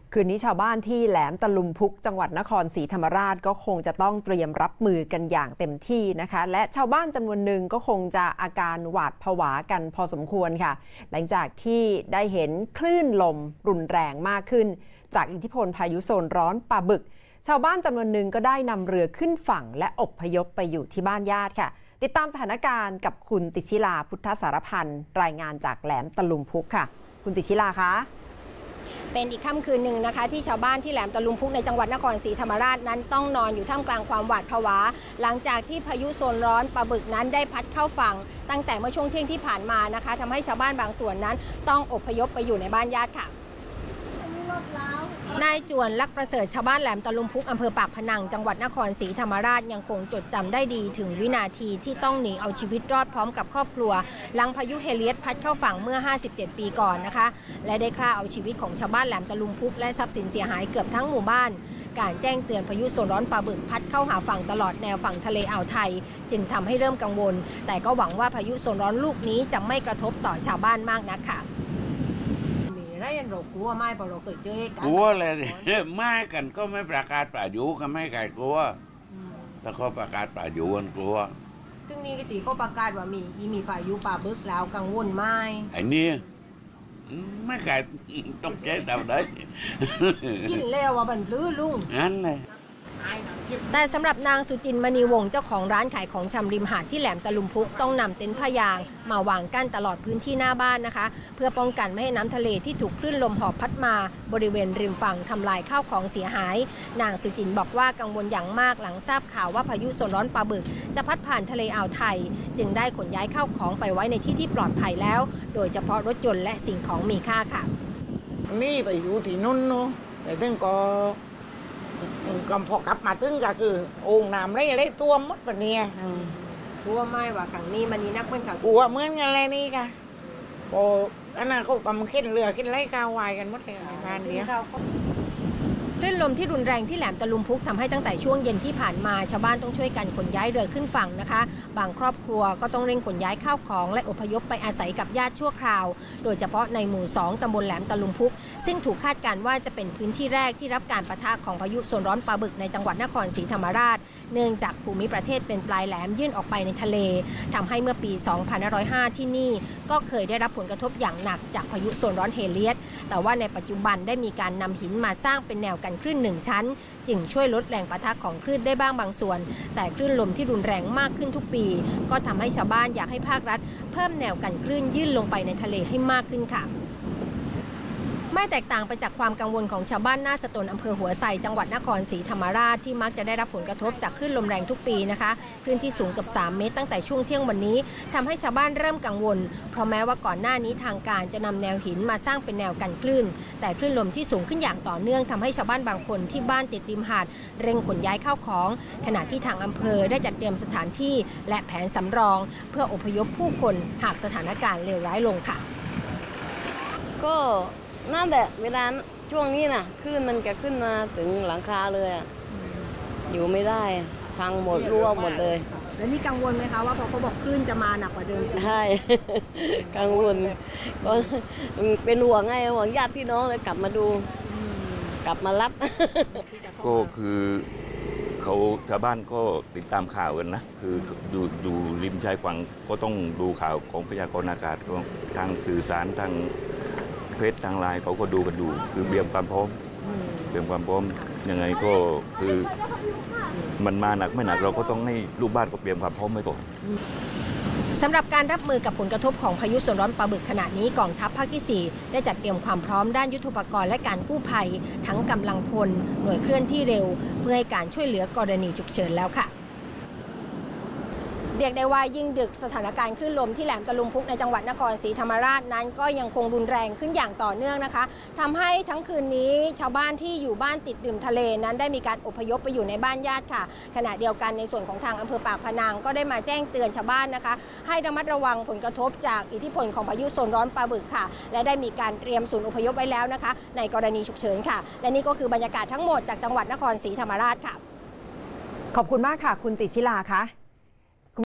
คืนนี้ชาวบ้านที่แหลมตะลุมพุกจังหวัดนครศรีธรรมราชก็คงจะต้องเตรียมรับมือกันอย่างเต็มที่นะคะและชาวบ้านจำนวนหนึ่งก็คงจะอาการหวาดผวากันพอสมควรค่ะหลังจากที่ได้เห็นคลื่นลมรุนแรงมากขึ้นจากอิทธิพลพายุโซนร้อนปลาบึกชาวบ้านจำนวนหนึ่งก็ได้นำเรือขึ้นฝั่งและอพยพไปอยู่ที่บ้านญาติค่ะติดตามสถานการณ์กับคุณติชิลาพุทธสารพันธ์รายงานจากแหลมตะลุมพุกค่ะคุณติชิลาคะเป็นอีกค่ำคืนหนึ่งนะคะที่ชาวบ้านที่แหลมตะลุมพุกในจังหวัดนครศรีธรรมราชนั้นต้องนอนอยู่ท่ามกลางความหวาดผวาหลังจากที่พายุโซนร้อนปลาบึกนั้นได้พัดเข้าฝั่งตั้งแต่เมื่อช่วงเที่ยงที่ผ่านมานะคะทำให้ชาวบ้านบางส่วนนั้นต้องอพยพไปอยู่ในบ้านญาติค่ะนายจวนลักประเสริฐชาวบ้านแหลมตะลุมพุกอำเภอปากพนังจังหวัดนครศรีธรรมราชยังคงจดจำได้ดีถึงวินาทีที่ต้องหนีเอาชีวิตรอดพร้อมกับครอบครัวหลังพายุเฮเลียสพัดเข้าฝั่งเมื่อ57ปีก่อนนะคะและได้ฆ่าเอาชีวิตของชาวบ้านแหลมตะลุมพุกและทรัพย์สินเสียหายเกือบทั้งหมู่บ้านการแจ้งเตือนพายุโซนร้อนปลาบึกพัดเข้าหาฝั่งตลอดแนวฝั่งทะเลอ่าวไทยจึงทำให้เริ่มกังวลแต่ก็หวังว่าพายุโซนร้อนลูกนี้จะไม่กระทบต่อชาวบ้านมากนักค่ะกลัวไม่พอเราเคยเจอกลัวเลยไม่กันก็ไม่ประกาศพายุก็ไม่ใครกลัวถ้าเขาประกาศพายุกันกลัวซึ่งนี่ก็ตีก็ประกาศว่ามีพายุปลาบึกแล้วกังวลไหมไอ้นี่ไม่ใครต้องใช้แต่ได้กินแล้วว่าบันพื้นลุงนั่นเลยแต่สำหรับนางสุจินมณีวงศ์เจ้าของร้านขายของชำริมหาดที่แหลมตะลุมพุกต้องนำเต็นท์ผ้ายางมาวางกั้นตลอดพื้นที่หน้าบ้านนะคะเพื่อป้องกันไม่ให้น้ำทะเลที่ถูกคลื่นลมหอบพัดมาบริเวณริมฝั่งทำลายข้าวของเสียหายนางสุจินบอกว่ากังวลอย่างมากหลังทราบข่าวว่าพายุโซนร้อนปลาบึกจะพัดผ่านทะเลอ่าวไทยจึงได้ขนย้ายข้าวของไปไว้ในที่ที่ปลอดภัยแล้วโดยเฉพาะรถยนต์และสิ่งของมีค่าค่ะนี่ไปอยู่ที่นุ่นเนาะแต่ถึงก็พอกลับมาถึงก็คือโอ่งน้ำอะไรตัวมดแบบนี้กลัวไม่ว่าขังนี้มันนี่นักเหมือนขังกลัวเหมือนกันเลยนี่ค่ะโอ้อันนั้นเขากำลังขึ้นเรือขึ้นไล่กาวายกันหมดเลยงานนี้คลื่นลมที่รุนแรงที่แหลมตะลุมพุกทำให้ตั้งแต่ช่วงเย็นที่ผ่านมาชาวบ้านต้องช่วยกันขนย้ายเรือขึ้นฝั่งนะคะบางครอบครัวก็ต้องเร่งขนย้ายข้าวของและอพยพไปอาศัยกับญาติชั่วคราวโดยเฉพาะในหมู่2ตำบลแหลมตะลุมพุกซึ่งถูกคาดการณ์ว่าจะเป็นพื้นที่แรกที่รับการปะทะของพายุโซนร้อนปลาบึกในจังหวัดนครศรีธรรมราชเนื่องจากภูมิประเทศเป็นปลายแหลมยื่นออกไปในทะเลทำให้เมื่อปี2505ที่นี่ก็เคยได้รับผลกระทบอย่างหนักจากพายุโซนร้อนเฮเลียสแต่ว่าในปัจจุบันได้มีการนำหินมาสร้างเป็นแนวกันคลื่น1ชั้นจึงช่วยลดแรงปะทะของคลื่นได้บ้างบางส่วนแต่คลื่นลมที่รุนแรงมากขึ้นทุกปีก็ทำให้ชาวบ้านอยากให้ภาครัฐเพิ่มแนวกันคลื่นยื่นลงไปในทะเลให้มากขึ้นค่ะไม่แตกต่างไปจากความกังวลของชาวบ้านหน้าสตนอำเภอหัวไซจังหวัดนครศรีธรรมราชที่มักจะได้รับผลกระทบจากคลื่นลมแรงทุกปีนะคะคลื่นที่สูงเกือบ3 เมตรตั้งแต่ช่วงเที่ยงวันนี้ทำให้ชาวบ้านเริ่มกังวลเพราะแม้ว่าก่อนหน้านี้ทางการจะนำแนวหินมาสร้างเป็นแนวกันคลื่นแต่คลื่นลมที่สูงขึ้นอย่างต่อเนื่องทำให้ชาวบ้านบางคนที่บ้านติดริมหาดเร่งขนย้ายข้าวของขณะที่ทางอำเภอได้จัดเตรียมสถานที่และแผนสำรองเพื่ออพยพผู้คนหากสถานการณ์เลวร้ายลงค่ะก็นั่นแหละเวลาช่วงนี้นะคลื่นมันจะขึ้นมาถึงหลังคาเลยอยู่ไม่ได้พังหมดรั่วหมดเลยแล้วนี่กังวลไหมคะว่าพอเขาบอกคลื่นจะมาหนักกว่าเดิมใช่ กังวลก็เป็นห่วงไงห่วงญาติพี่น้องเลยกลับมาดูกลับมารับก็คือเขาชาวบ้านก็ติดตามข่าวกันนะคือดูริมชายฝั่งก็ต้องดูข่าวของพยากรณ์อากาศของทางสื่อสารทางเฟซทางไลน์เขาก็ดูกันอยู่คือเตรียมความพร้อมยังไงก็คือมันมาหนักไม่หนักเราก็ต้องให้ลูกบ้านก็เตรียมความพร้อมไว้ก่อนสำหรับการรับมือกับผลกระทบของพายุโซนร้อนปลาบึกขณะนี้กองทัพภาคที่4ได้จัดเตรียมความพร้อมด้านยุทโธปกรณ์และการกู้ภัยทั้งกำลังพลหน่วยเคลื่อนที่เร็วเพื่อให้การช่วยเหลือกรณีฉุกเฉินแล้วค่ะเรียกได้ว่ายิ่งดึกสถานการณ์คลื่นลมที่แหลมตะลุมพุกในจังหวัดนครศรีธรรมราชนั้นก็ยังคงรุนแรงขึ้นอย่างต่อเนื่องนะคะทำให้ทั้งคืนนี้ชาวบ้านที่อยู่บ้านติดริมทะเลนั้นได้มีการอพยพไปอยู่ในบ้านญาติค่ะขณะเดียวกันในส่วนของทางอำเภอปากพนังก็ได้มาแจ้งเตือนชาวบ้านนะคะให้ระมัดระวังผลกระทบจากอิทธิพลของพายุโซนร้อนปลาบึกค่ะและได้มีการเตรียมศูนย์อพยพไว้แล้วนะคะในกรณีฉุกเฉินค่ะและนี่ก็คือบรรยากาศทั้งหมดจากจังหวัดนครศรีธรรมราชค่ะขอบคุณมากค่ะคุณติชิลาคะ